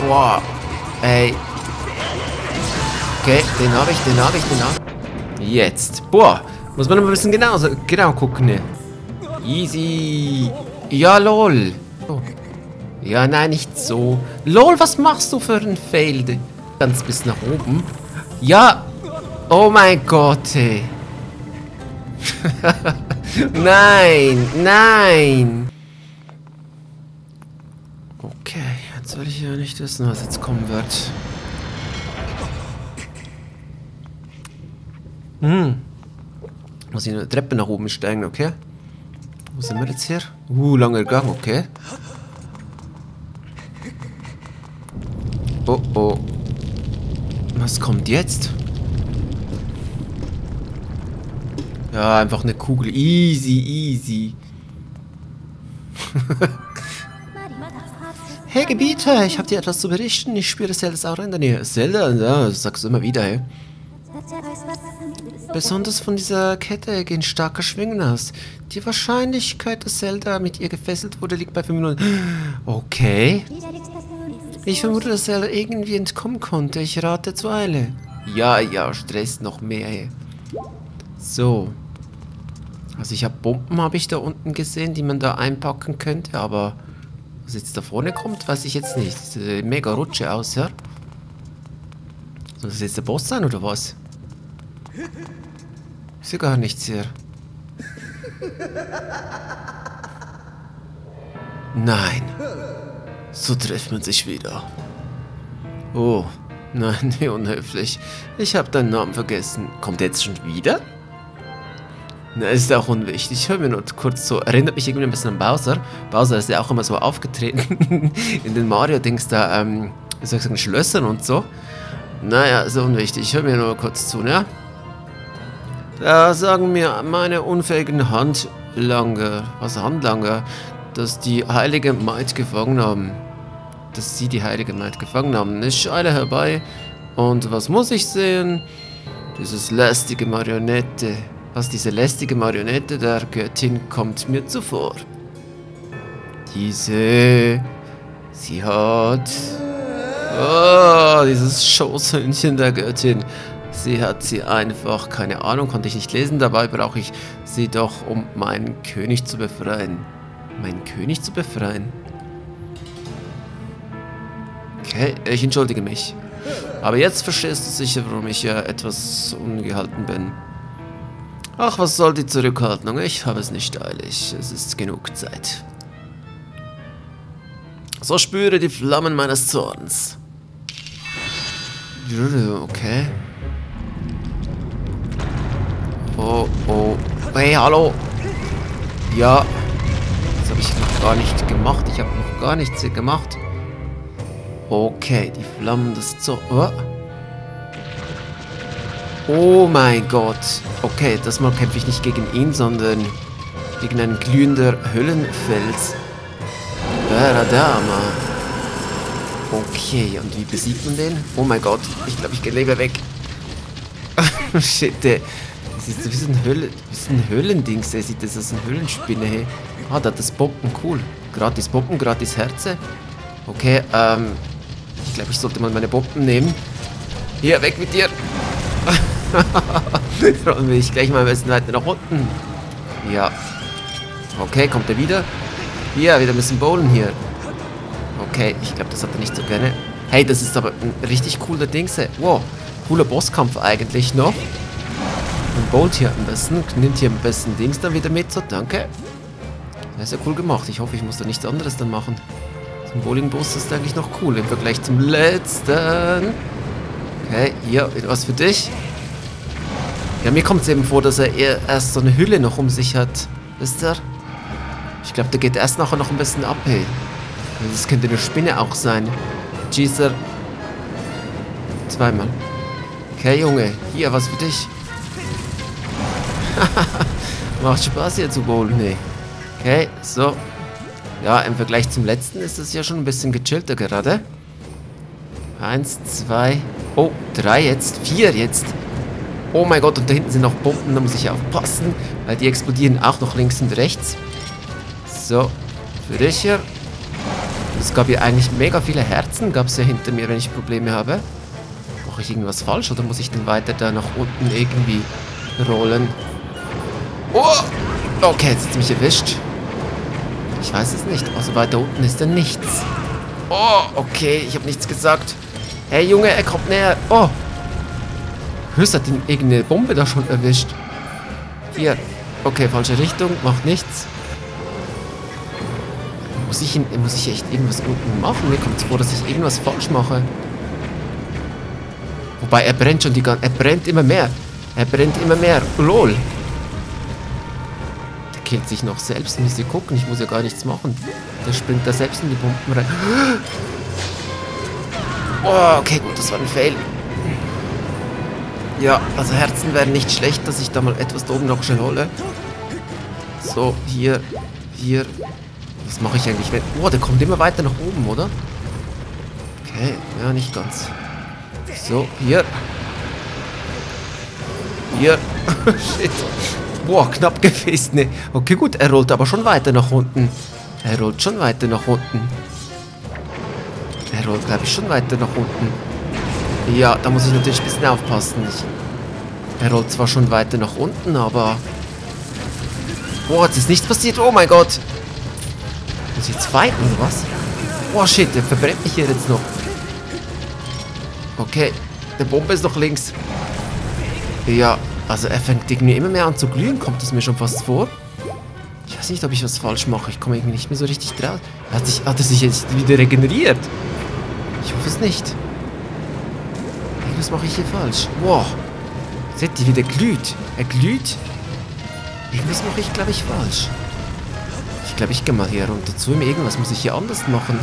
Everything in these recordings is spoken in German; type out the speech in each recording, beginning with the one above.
Boah. Ey. Okay, den habe ich. Jetzt. Boah. Muss man aber ein bisschen genau gucken. Ne? Easy. Ja, lol. Oh. Ja, nein, nicht so. Lol, was machst du für ein Fail? Ganz bis nach oben. Ja. Oh mein Gott, ey. Nein. Okay, jetzt will ich ja nicht wissen, was jetzt kommen wird. Muss ich eine Treppe nach oben steigen, okay? Wo sind wir jetzt hier? Langer Gang, okay. Oh. Was kommt jetzt? Ja, einfach eine Kugel. Easy. Hey Gebieter, ich habe dir etwas zu berichten. Ich spüre Zeldas Aura in der Nähe. Zelda? Ja, das sagst du immer wieder, hey. Besonders von dieser Kette gehen starke Schwingen aus. Die Wahrscheinlichkeit, dass Zelda mit ihr gefesselt wurde, liegt bei 95. Okay. Ich vermute, dass Zelda irgendwie entkommen konnte. Ich rate zur Eile. Ja, Stress noch mehr, hey. So. Also ich habe Bomben, habe ich da unten gesehen, die man da einpacken könnte, aber was jetzt da vorne kommt, weiß ich jetzt nicht. Das sieht mega Rutsche aus, ja? Soll das jetzt der Boss sein, oder was? Ich sehe gar nichts hier. Nein. So trifft man sich wieder. Oh, nein, wie unhöflich. Ich habe deinen Namen vergessen. Kommt er jetzt schon wieder? Na, ist auch unwichtig. Ich höre mir nur kurz so. Erinnert mich irgendwie ein bisschen an Bowser. Bowser ist ja auch immer so aufgetreten in den Mario-Dings da, wie soll ich sagen, Schlössern und so. Naja, ist unwichtig. Ich höre mir nur kurz zu, ne? Da sagen mir meine unfähigen Handlanger, dass die heilige Maid gefangen haben. Dass sie die heilige Maid gefangen haben. Ich eile herbei. Und was muss ich sehen? Diese lästige Marionette. Diese lästige Marionette der Göttin kommt mir zuvor. Sie hat... Oh, dieses Schoßhündchen der Göttin. Sie hat sie einfach, keine Ahnung, konnte ich nicht lesen. Dabei brauche ich sie doch, um meinen König zu befreien. Meinen König zu befreien? Okay, ich entschuldige mich. Aber jetzt verstehst du sicher, warum ich ja etwas ungehalten bin. Ach, was soll die Zurückhaltung? Ich habe es nicht eilig. Es ist genug Zeit. So spüre die Flammen meines Zorns. Okay. Oh. Hey, hallo. Ja. Das habe ich noch gar nicht gemacht. Ich habe noch gar nichts hier gemacht. Okay, die Flammen des Zorns. Oh mein Gott. Okay, das Mal kämpfe ich nicht gegen ihn, sondern gegen einen glühender Höllenfels. Baradama. Okay, und wie besiegt man den? Oh mein Gott, ich glaube, ich gehe lieber weg. Shit, das ist wie so ein Höllendings, der sieht das aus einer Höhlenspinne, hey. Ah, da hat das Bomben, cool. Gratis Bomben, gratis Herze. Okay, ich glaube, ich sollte mal meine Bomben nehmen. Hier, weg mit dir. Dann will ich gleich mal ein bisschen weiter nach unten. Ja. Okay, kommt er wieder? Ja, wieder ein bisschen bowlen hier. Okay, ich glaube, das hat er nicht so gerne. Hey, das ist aber ein richtig cooler Dings. Wow, cooler Bosskampf eigentlich noch. Und bowlt hier am besten. Nimmt hier am besten Dings dann wieder mit. So, danke. Das ist ja cool gemacht. Ich hoffe, ich muss da nichts anderes dann machen. So ein Bowling-Boss ist eigentlich noch cool im Vergleich zum letzten. Okay, hier, was für dich. Ja, mir kommt es eben vor, dass er eher erst so eine Hülle noch um sich hat. Wisst ihr? Ich glaube, der geht erst nachher noch ein bisschen ab, hey. Das könnte eine Spinne auch sein. Jeezer. Zweimal. Okay, Junge. Hier, was für dich. Macht Spaß hier zu bowlen, nee. Okay, so. Ja, im Vergleich zum letzten ist es ja schon ein bisschen gechillter gerade. 1, 2. Oh, 3 jetzt. 4 jetzt. Oh mein Gott, und da hinten sind noch Bomben. Da muss ich aufpassen, weil die explodieren auch noch links und rechts. So. Für dich hier. Es gab ja eigentlich mega viele Herzen, gab es ja hinter mir, wenn ich Probleme habe. Mache ich irgendwas falsch oder muss ich denn weiter da nach unten irgendwie rollen? Oh! Okay, jetzt hat es mich erwischt. Ich weiß es nicht. Also weiter unten ist da nichts. Oh, okay, ich habe nichts gesagt. Hey Junge, er kommt näher. Oh! Höchst hat ihn irgendeine Bombe da schon erwischt. Hier. Okay, falsche Richtung, macht nichts. Muss ich echt irgendwas unten machen? Mir kommt es vor, dass ich irgendwas falsch mache. Wobei, er brennt schon die ganze... Er brennt immer mehr. Er brennt immer mehr. LOL. Der killt sich noch selbst. Müsst ihr gucken, ich muss ja gar nichts machen. Der springt da selbst in die Bomben rein. Oh, okay, gut, das war ein Fail. Ja, also Herzen wären nicht schlecht, dass ich da mal etwas da oben noch schnell hole. So, hier, hier. Was mache ich eigentlich? Oh, der kommt immer weiter nach oben, oder? Okay, ja, nicht ganz. So, hier. Hier. Shit. Boah, knapp gewesen. Ne. Okay, gut, er rollt aber schon weiter nach unten. Er rollt schon weiter nach unten. Er rollt, glaube ich, schon weiter nach unten. Ja, da muss ich natürlich ein bisschen aufpassen. Er rollt zwar schon weiter nach unten, aber... Boah, jetzt ist nichts passiert. Oh mein Gott. Muss ich jetzt fighten, oder was? Oh shit, der verbrennt mich hier jetzt noch. Okay, der Bombe ist noch links. Ja, also er fängt irgendwie immer mehr an zu glühen. Kommt es mir schon fast vor? Ich weiß nicht, ob ich was falsch mache. Ich komme irgendwie nicht mehr so richtig drauf. Hat er sich jetzt wieder regeneriert? Ich hoffe es nicht. Was mache ich hier falsch? Wow. Seht ihr, wie der glüht? Er glüht. Irgendwas mache ich, glaube ich, falsch. Ich glaube, ich gehe mal hier runter zu ihm. Irgendwas muss ich hier anders machen.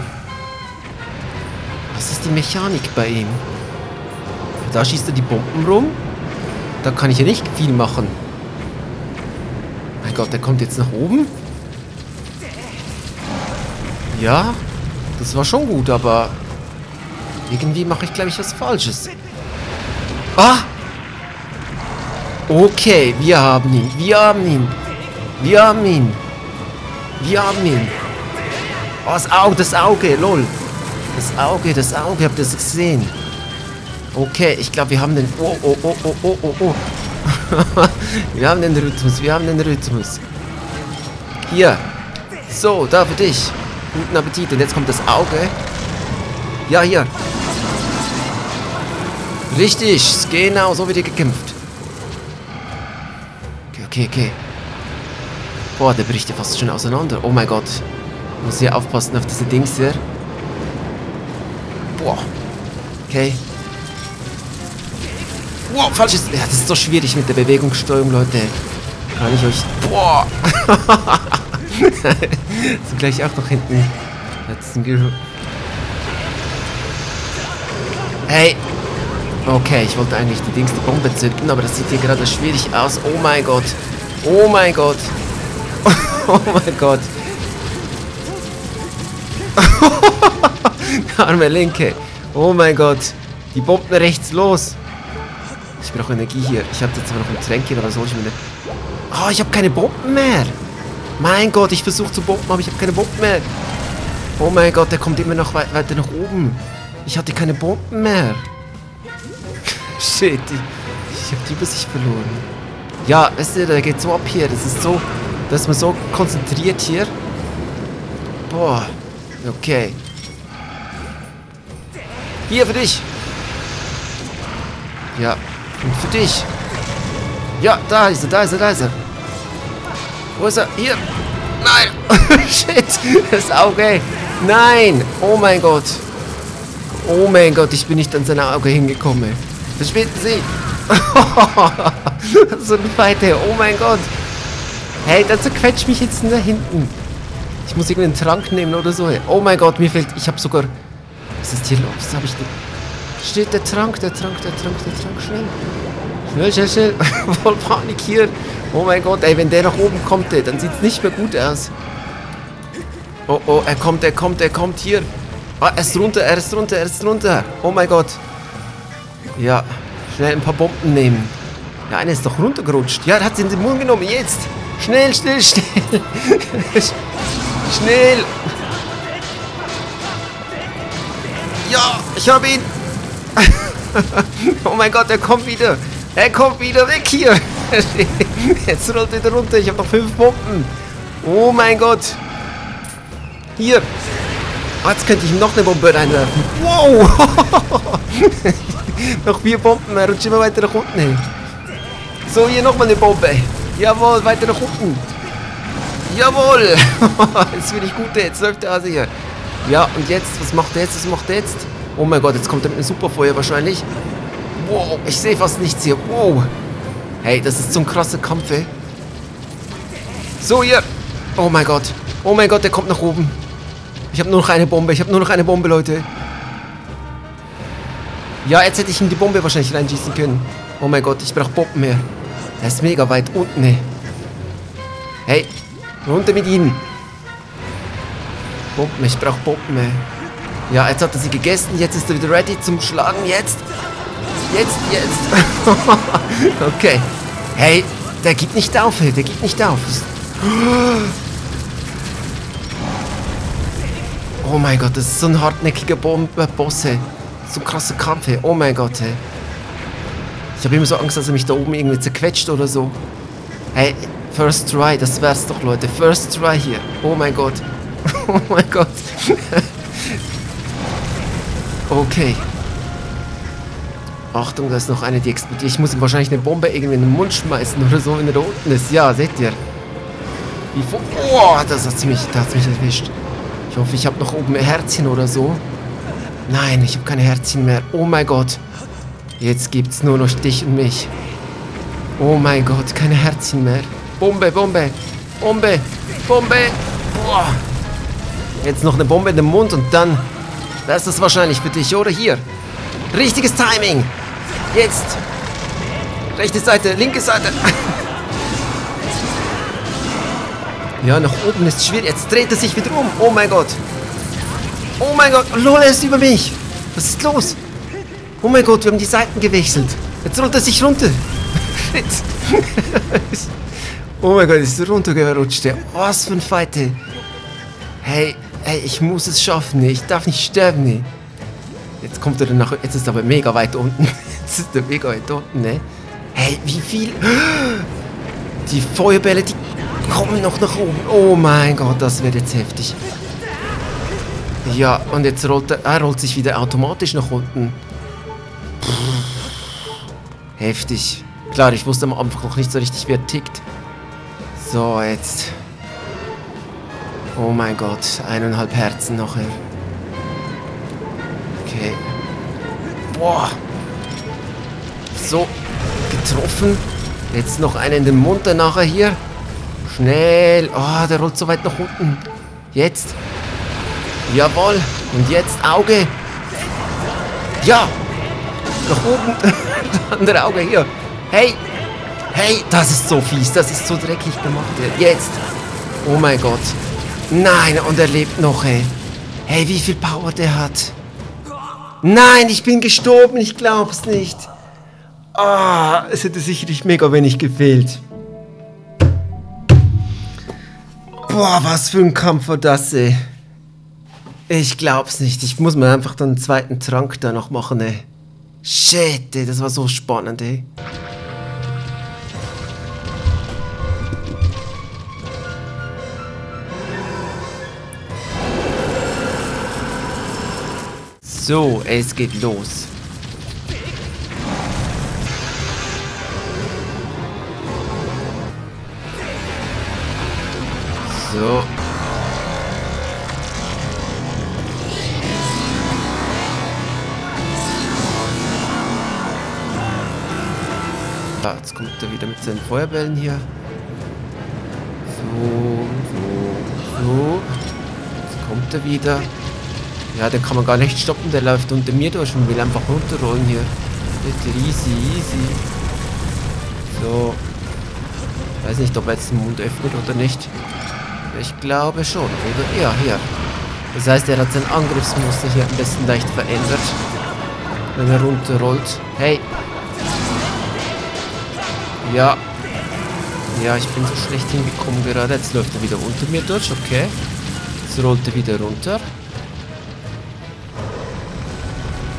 Was ist die Mechanik bei ihm? Da schießt er die Bomben rum. Da kann ich ja nicht viel machen. Mein Gott, der kommt jetzt nach oben. Ja, das war schon gut, aber irgendwie mache ich, glaube ich, was Falsches. Ah! Okay, wir haben ihn. Wir haben ihn. Wir haben ihn. Wir haben ihn. Oh, das Auge, lol. Das Auge, habt ihr das gesehen? Okay, ich glaube, wir haben den... Oh. Wir haben den Rhythmus. Hier. So, da für dich. Guten Appetit. Und jetzt kommt das Auge. Ja, hier. Richtig, genau, so wird hier gekämpft. Okay. Boah, der bricht ja fast schon auseinander. Oh mein Gott. Ich muss hier aufpassen auf diese Dings hier. Boah. Okay. Wow, falsches... Ja, das ist so schwierig mit der Bewegungssteuerung, Leute. Kann ich euch... Boah. So gleich auch noch hinten. Hey. Okay, ich wollte eigentlich die Bombe zünden, aber das sieht hier gerade schwierig aus. Oh mein Gott. Oh mein Gott. Oh mein Gott. Arme Linke. Oh mein Gott. Die Bomben rechts los. Ich brauche Energie hier. Ich habe jetzt zwar noch ein Tränke, aber soll ich mir nicht... Oh, ich habe keine Bomben mehr. Mein Gott, ich versuche zu bomben, aber ich habe keine Bomben mehr. Oh mein Gott, der kommt immer noch weiter nach oben. Ich hatte keine Bomben mehr. Shit, ich habe die Übersicht verloren. Ja, weißt du, der geht so ab hier. Das ist so, da ist man so konzentriert hier. Boah, okay. Hier für dich. Ja, und für dich. Ja, da ist er. Wo ist er? Hier. Nein. Shit, das Auge. Nein. Oh mein Gott. Oh mein Gott, ich bin nicht an sein Auge hingekommen. Verschwinden Sie! So ein Weiter. Oh mein Gott! Hey, dann zerquetscht mich jetzt da hinten. Ich muss irgendeinen Trank nehmen oder so. Oh mein Gott, mir fehlt... Ich habe sogar... Was ist hier los? Was habe ich denn... Steht der Trank, schnell. Voll Panik hier. Oh mein Gott, ey, wenn der nach oben kommt, ey, dann sieht es nicht mehr gut aus. Oh, er kommt hier. Ah, er ist runter. Oh mein Gott. Ja, schnell ein paar Bomben nehmen. Ja, einer ist doch runtergerutscht. Ja, er hat sie in den Mund genommen. Jetzt. Schnell. Schnell. Ich habe ihn. Oh mein Gott, er kommt wieder. Er kommt wieder weg hier. Jetzt rollt er wieder runter. Ich habe noch 5 Bomben. Oh mein Gott. Hier. Jetzt könnte ich ihm noch eine Bombe reinwerfen. Wow. Noch 4 Bomben. Er rutscht immer weiter nach unten hin. So, hier nochmal eine Bombe. Jawohl, weiter nach unten. Jawohl. Jetzt bin ich gut. Jetzt läuft der Hase hier. Ja, und jetzt? Was macht er jetzt? Was macht er jetzt? Oh mein Gott, jetzt kommt er mit einem Superfeuer wahrscheinlich. Wow, ich sehe fast nichts hier. Wow. Hey, das ist so ein krasser Kampf, ey. So, hier. Oh mein Gott. Oh mein Gott, der kommt nach oben. Ich habe nur noch eine Bombe. Ich habe nur noch eine Bombe, Leute. Ja, jetzt hätte ich ihm die Bombe wahrscheinlich reinschießen können. Oh mein Gott, ich brauche Bomben mehr. Der ist mega weit unten, ey. Hey, runter mit ihm. Bomben, ich brauche Bomben, ey. Ja, jetzt hat er sie gegessen. Jetzt ist er wieder ready zum Schlagen. Jetzt. Okay. Hey, der gibt nicht auf, ey. Der gibt nicht auf. Oh mein Gott, das ist so ein hartnäckiger Boss, ey. So ein krasser Kampf, ey. Oh mein Gott, ey. Ich habe immer so Angst, dass er mich da oben irgendwie zerquetscht oder so. Hey, First Try, das wär's doch, Leute. First Try hier. Oh mein Gott. Oh mein Gott. Okay. Achtung, da ist noch eine, die explodiert. Ich muss ihm wahrscheinlich eine Bombe irgendwie in den Mund schmeißen oder so, wenn er da unten ist. Ja, seht ihr. Oh, das hat's mich erwischt. Ich hoffe, ich habe noch oben ein Herzchen oder so. Nein, ich habe keine Herzchen mehr. Oh mein Gott. Jetzt gibt's nur noch dich und mich. Oh mein Gott, keine Herzchen mehr. Bombe, Bombe, Bombe, Bombe. Boah. Jetzt noch eine Bombe in den Mund und dann... Das ist das wahrscheinlich für dich, oder? Hier. Richtiges Timing. Jetzt. Rechte Seite, linke Seite. Ja, nach oben ist schwierig. Jetzt dreht er sich wieder um. Oh mein Gott. Oh mein Gott. Lol, er ist über mich. Was ist los? Oh mein Gott, wir haben die Seiten gewechselt. Jetzt rollt er sich runter. Shit. Oh mein Gott, ist er runtergerutscht. Was für ein Fight, ey. Hey, ich muss es schaffen. Ich darf nicht sterben, ey. Jetzt kommt er dann nach... Jetzt ist er aber mega weit unten. Jetzt ist er mega weit unten, ne? Hey, wie viel... Die Feuerbälle, die kommen noch nach oben. Oh mein Gott, das wird jetzt heftig. Ja, und jetzt rollt er rollt sich wieder automatisch nach unten. Heftig. Klar, ich wusste am Anfang noch nicht so richtig, wie er tickt. So, jetzt... Oh mein Gott, 1,5 Herzen nachher. Okay. Boah. So, getroffen. Jetzt noch einen in den Mund dann nachher hier. Schnell. Oh, der rollt so weit nach unten. Jetzt. Jawohl. Und jetzt Auge. Ja. Nach oben. Das andere Auge hier. Hey. Hey, das ist so fies. Das ist so dreckig gemacht. Jetzt. Oh mein Gott. Nein, und er lebt noch, ey. Hey, wie viel Power der hat. Nein, ich bin gestorben. Ich glaub's nicht. Ah, es hätte sicherlich mega wenig gefehlt. Boah, was für ein Kampf war das, ey. Ich glaub's nicht. Ich muss mir einfach dann einen zweiten Trank da noch machen, ey. Shit, ey, das war so spannend, ey. So, es geht los. So. Ja, jetzt kommt er wieder mit seinen Feuerbällen hier. So. Jetzt kommt er wieder. Ja, den kann man gar nicht stoppen, der läuft unter mir durch und will einfach runterrollen hier. Bitte, easy. So. Weiß nicht, ob er jetzt den Mund öffnet oder nicht. Ich glaube schon, oder? Ja, hier. Das heißt, er hat sein Angriffsmuster hier ein bisschen leicht verändert. Wenn er runterrollt. Hey. Ja. Ja, ich bin so schlecht hingekommen gerade. Jetzt läuft er wieder unter mir durch, okay. Jetzt rollt er wieder runter.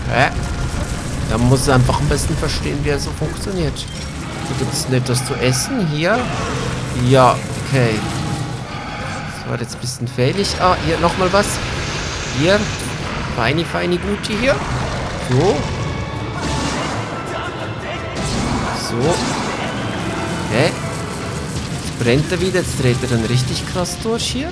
Hä? Da muss einfach am besten verstehen, wie er so funktioniert. Hier gibt es etwas zu essen. Hier. Ja, okay. Das war jetzt ein bisschen failig. Ah, hier nochmal was. Hier. Feini, feini, guti hier. So. So. Hä? Jetzt brennt er wieder. Jetzt dreht er dann richtig krass durch hier.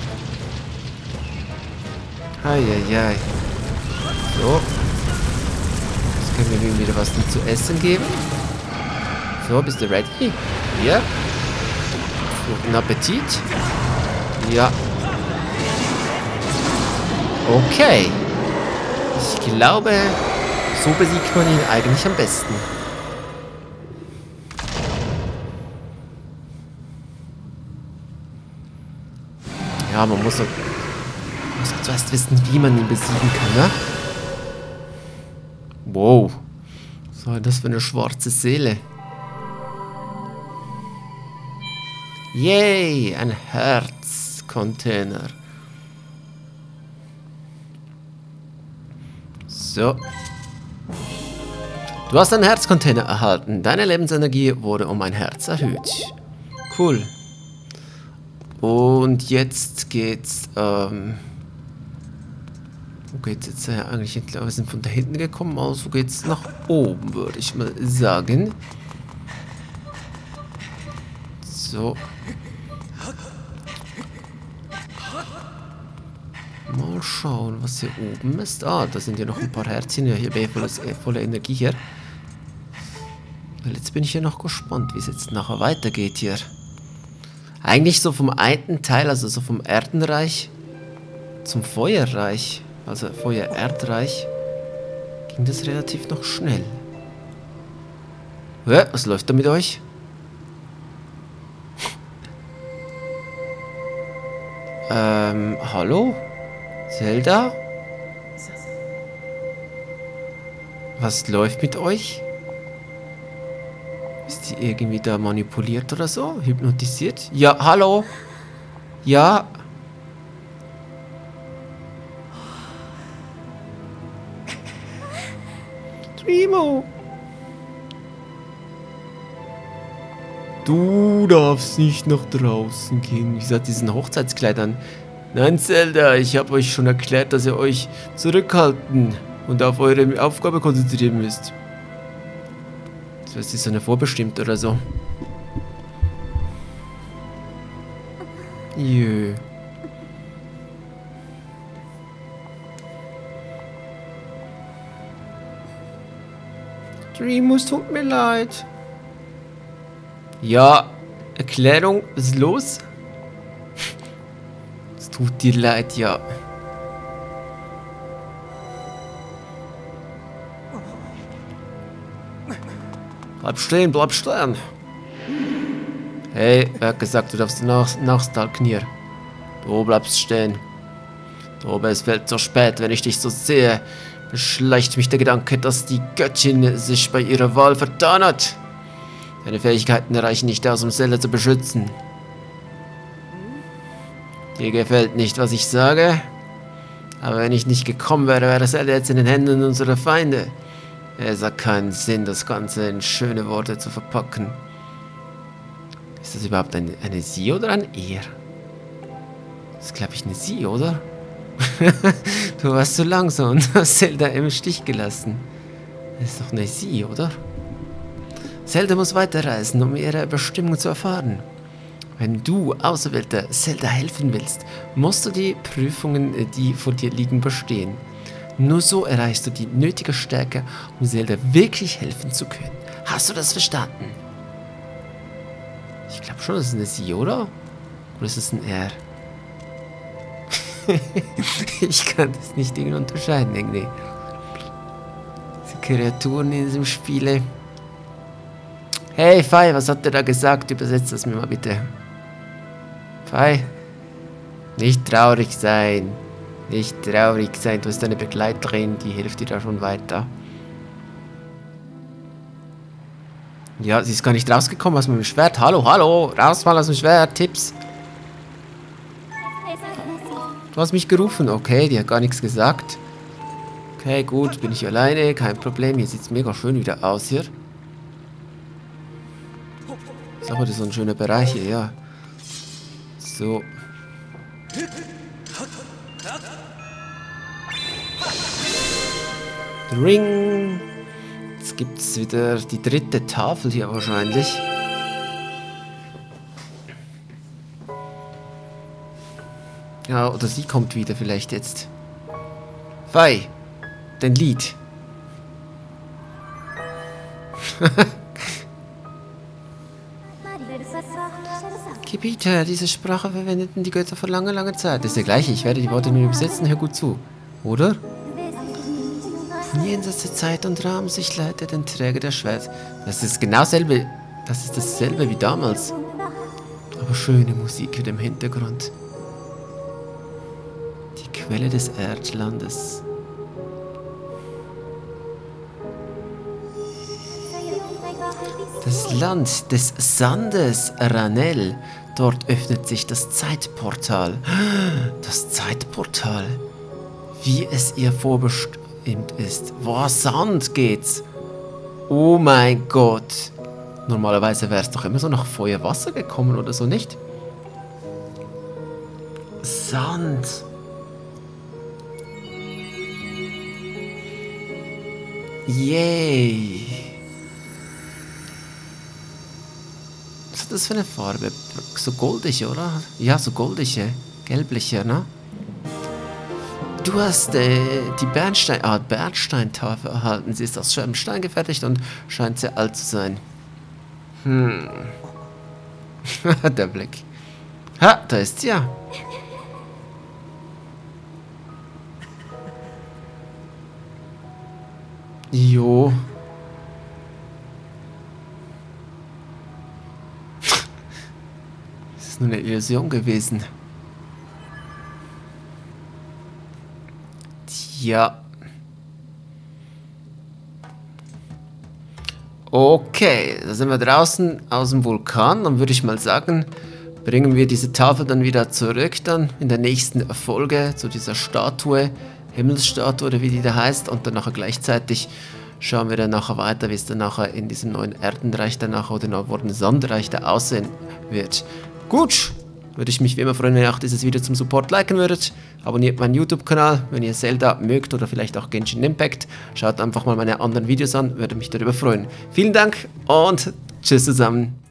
Eieiei. So. Jetzt können wir ihm wieder was zu essen geben. So, bist du ready? Hier. Guten Appetit. Ja. Okay. Ich glaube, so besiegt man ihn eigentlich am besten. Ja, man muss zuerst wissen, wie man ihn besiegen kann, ne? Wow. Was war das für eine schwarze Seele? Yay, ein Herzcontainer. So. Du hast einen Herzcontainer erhalten. Deine Lebensenergie wurde um ein Herz erhöht. Cool. Und jetzt geht's, wo geht's jetzt eigentlich? Ich glaube, wir sind von da hinten gekommen, also geht's nach oben, würde ich mal sagen. So. Mal schauen, was hier oben ist. Ah, da sind ja noch ein paar Herzchen. Ja, hier bin ich voller Energie hier. Weil jetzt bin ich ja noch gespannt, wie es jetzt nachher weitergeht hier. Eigentlich so vom einen Teil, also so vom Erdenreich zum Feuerreich, also Feuer-Erdreich, ging das relativ noch schnell. Was läuft da mit euch? Hallo? Zelda? Was läuft mit euch? Ist die irgendwie da manipuliert oder so? Hypnotisiert? Ja, hallo? Ja? Dreamo! Du darfst nicht nach draußen gehen. Wie gesagt, diesen Hochzeitskleidern. Nein, Zelda, ich habe euch schon erklärt, dass ihr euch zurückhalten und auf eure Aufgabe konzentrieren müsst. Das heißt, ist eine vorbestimmt oder so. Jö. Dreamus, tut mir leid. Ja, Erklärung, was ist los? Es tut dir leid, ja. Bleib stehen, bleib stehen. Hey, wer hat gesagt, du darfst nachstalken hier? Du bleibst stehen. Aber es fällt so spät, wenn ich dich so sehe. Beschleicht mich der Gedanke, dass die Göttin sich bei ihrer Wahl vertan hat. Deine Fähigkeiten reichen nicht aus, um Zelda zu beschützen. Dir gefällt nicht, was ich sage? Aber wenn ich nicht gekommen wäre, wäre Zelda jetzt in den Händen unserer Feinde. Es hat keinen Sinn, das Ganze in schöne Worte zu verpacken. Ist das überhaupt eine Sie oder ein Er? Das ist, glaube ich, eine Sie, oder? Du warst so langsam und hast Zelda im Stich gelassen. Das ist doch eine Sie, oder? Zelda muss weiterreisen, um ihre Bestimmung zu erfahren. Wenn du, Auserwählter, Zelda helfen willst, musst du die Prüfungen, die vor dir liegen, bestehen. Nur so erreichst du die nötige Stärke, um Zelda wirklich helfen zu können. Hast du das verstanden? Ich glaube schon, das ist eine Sie, oder? Oder ist es ein R? Ich kann das nicht irgendwie unterscheiden, irgendwie. Diese Kreaturen in diesem Spiele. Hey, Fei, was hat der da gesagt? Übersetzt das mir mal bitte. Fei? Nicht traurig sein. Nicht traurig sein. Du hast eine Begleiterin, die hilft dir da schon weiter. Ja, sie ist gar nicht rausgekommen aus meinem Schwert. Hallo, hallo. Raus mal aus dem Schwert. Tipps. Du hast mich gerufen. Okay, die hat gar nichts gesagt. Okay, gut, bin ich alleine, kein Problem. Hier sieht es mega schön wieder aus hier. Ist aber so ein schöner Bereich hier, ja. So. Ring. Jetzt gibt es wieder die dritte Tafel hier wahrscheinlich. Ja, oder sie kommt wieder vielleicht jetzt. Fei, dein Lied. Gebieter, diese Sprache verwendeten die Götter vor langer, langer Zeit. Das ist der gleiche, ich werde die Worte nur übersetzen, hör gut zu. Oder? Von jenseits der Zeit und Raum sich leitet den Träger der Schwert. Das ist genau dasselbe. Das ist dasselbe wie damals. Aber schöne Musik mit dem Hintergrund. Die Quelle des Erdlandes. Das Land des Sandes, Ranel. Dort öffnet sich das Zeitportal. Das Zeitportal. Wie es ihr vorbestimmt ist. Boah, Sand geht's. Oh mein Gott. Normalerweise wäre es doch immer so nach Feuer, Wasser gekommen oder so, nicht? Sand. Yay. Was ist das für eine Farbe? So goldig, oder? Ja, so goldige. Gelbliche, ne? Du hast die Bernsteintafel erhalten. Sie ist aus schwerem Stein gefertigt und scheint sehr alt zu sein. Der Blick. Ha, da ist sie ja. Jo. Das ist nur eine Illusion gewesen. Ja. Okay, da sind wir draußen aus dem Vulkan. Dann würde ich mal sagen, bringen wir diese Tafel dann wieder zurück dann in der nächsten Folge zu dieser Statue, Himmelsstatue oder wie die da heißt. Und dann nachher gleichzeitig schauen wir dann nachher weiter, wie es dann nachher in diesem neuen Erdenreich dann nachher oder neuen Sandreich da aussehen wird. Gut. Würde ich mich wie immer freuen, wenn ihr auch dieses Video zum Support liken würdet. Abonniert meinen YouTube-Kanal, wenn ihr Zelda mögt oder vielleicht auch Genshin Impact. Schaut einfach mal meine anderen Videos an, würde mich darüber freuen. Vielen Dank und tschüss zusammen.